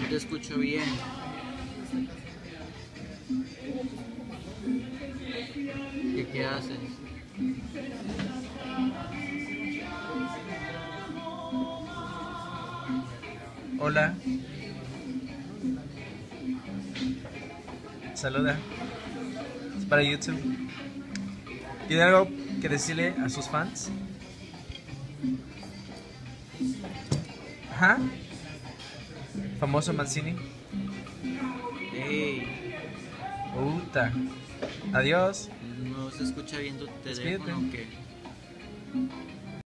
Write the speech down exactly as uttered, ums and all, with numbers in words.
te escucho bien. ¿Qué, qué haces? Hola, saluda. Es para YouTube. ¿Tiene algo que decirle a sus fans? Ajá. Famoso Mancini. Hey, Puta. Adiós. ¿no se escucha bien tu Despídete. teléfono o qué?